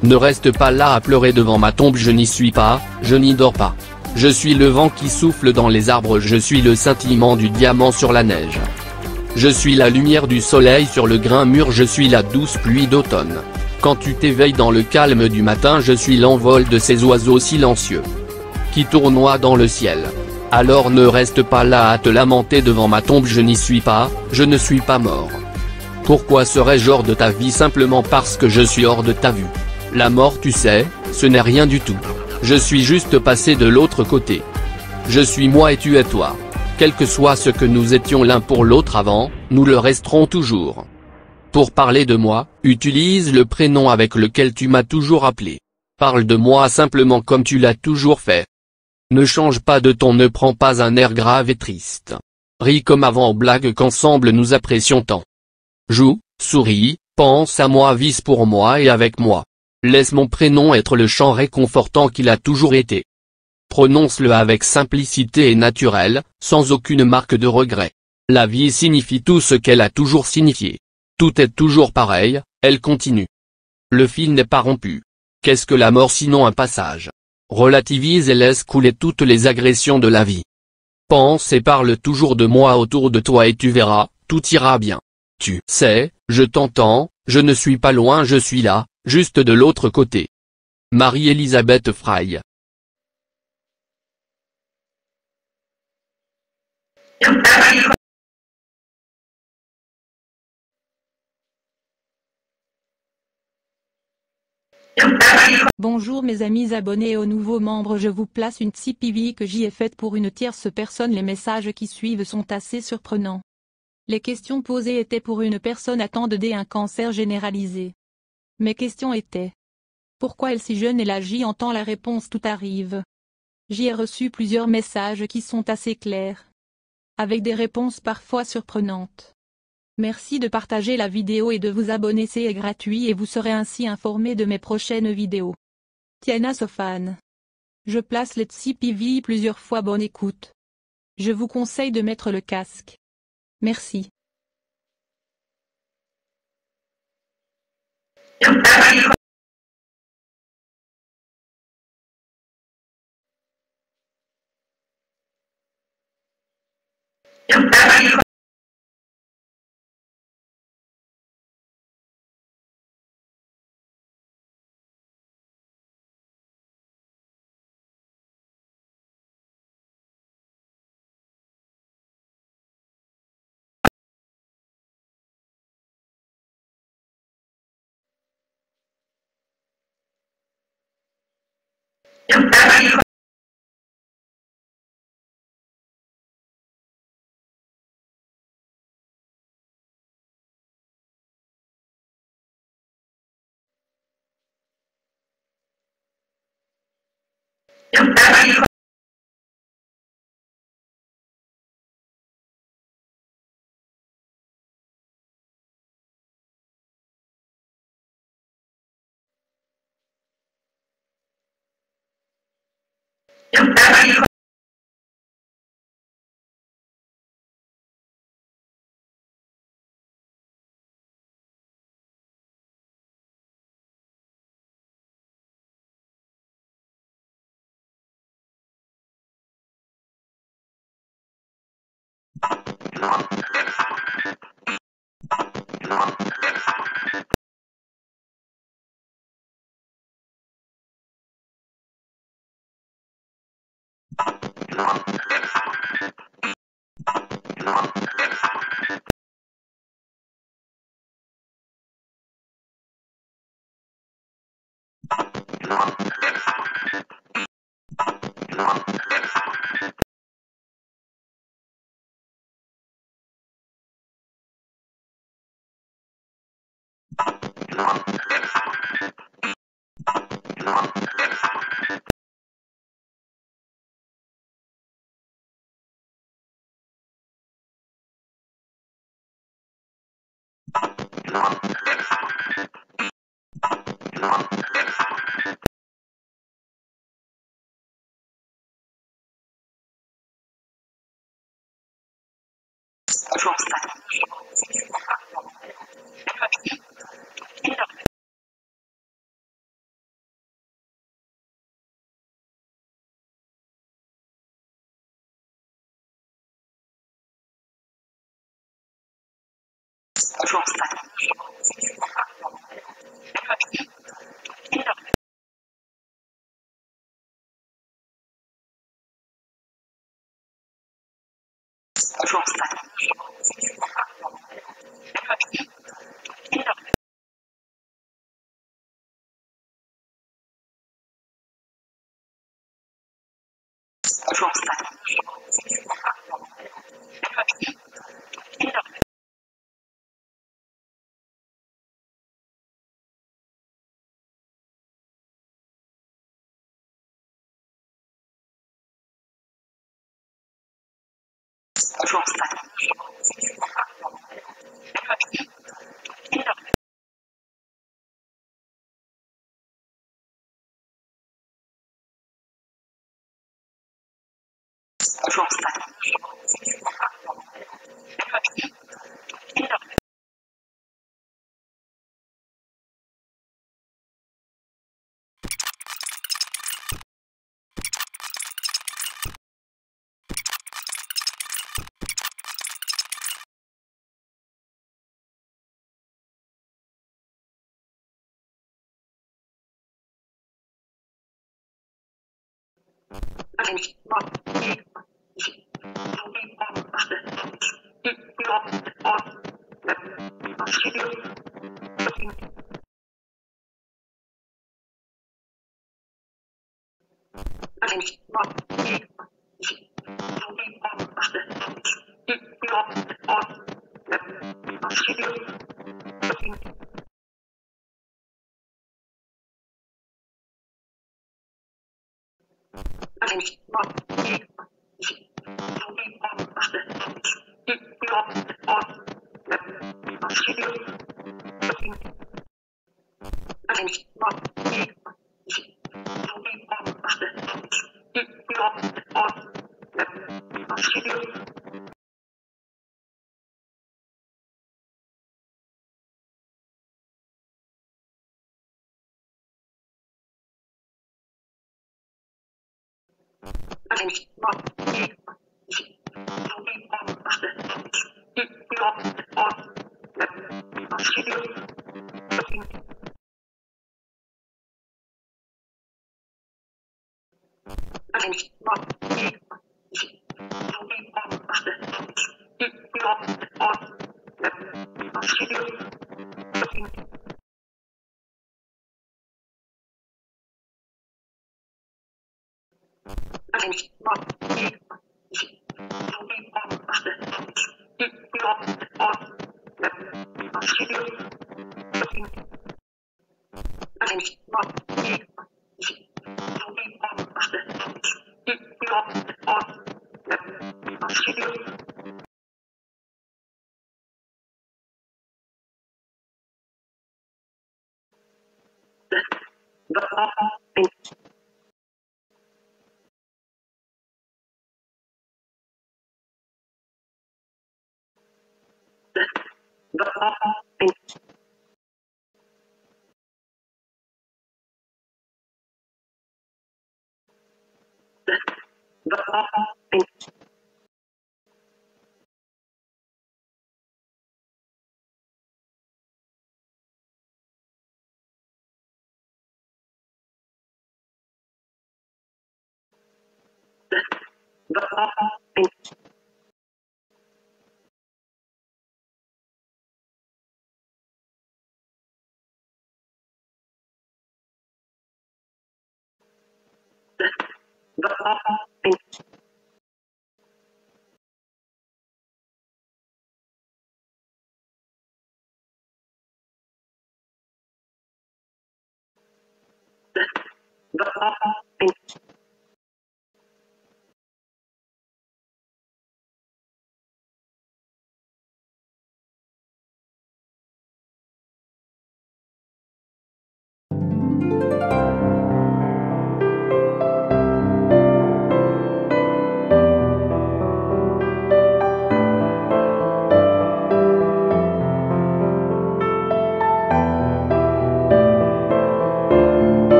Ne reste pas là à pleurer devant ma tombe, je n'y suis pas, je n'y dors pas. Je suis le vent qui souffle dans les arbres, je suis le scintillement du diamant sur la neige. Je suis la lumière du soleil sur le grain mûr, je suis la douce pluie d'automne. Quand tu t'éveilles dans le calme du matin, je suis l'envol de ces oiseaux silencieux qui tournoient dans le ciel. Alors ne reste pas là à te lamenter devant ma tombe, je n'y suis pas, je ne suis pas mort. Pourquoi serais-je hors de ta vie simplement parce que je suis hors de ta vue? La mort, tu sais, ce n'est rien du tout. Je suis juste passé de l'autre côté. Je suis moi et tu es toi. Quel que soit ce que nous étions l'un pour l'autre avant, nous le resterons toujours. Pour parler de moi, utilise le prénom avec lequel tu m'as toujours appelé. Parle de moi simplement comme tu l'as toujours fait. Ne change pas de ton, ne prends pas un air grave et triste. Ris comme avant, blague qu'ensemble nous apprécions tant. Joue, souris, pense à moi, vise pour moi et avec moi. Laisse mon prénom être le chant réconfortant qu'il a toujours été. Prononce-le avec simplicité et naturel, sans aucune marque de regret. La vie signifie tout ce qu'elle a toujours signifié. Tout est toujours pareil, elle continue. Le fil n'est pas rompu. Qu'est-ce que la mort sinon un passage? Relativise et laisse couler toutes les agressions de la vie. Pense et parle toujours de moi autour de toi et tu verras, tout ira bien. Tu sais, je t'entends, je ne suis pas loin, je suis là, juste de l'autre côté. Marie-Elisabeth Frey. Bonjour mes amis abonnés et aux nouveaux membres, je vous place une CPV que j'y ai faite pour une tierce personne. Les messages qui suivent sont assez surprenants. Les questions posées étaient pour une personne atteinte d'un cancer généralisé. Mes questions étaient: pourquoi elle si jeune et l'agit en temps? La réponse: tout arrive. J'y ai reçu plusieurs messages qui sont assez clairs, avec des réponses parfois surprenantes. Merci de partager la vidéo et de vous abonner, c'est gratuit et vous serez ainsi informé de mes prochaines vidéos. Tiana Sofan. Je place les CPV plusieurs fois, bonne écoute. Je vous conseille de mettre le casque. Merci.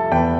Bye.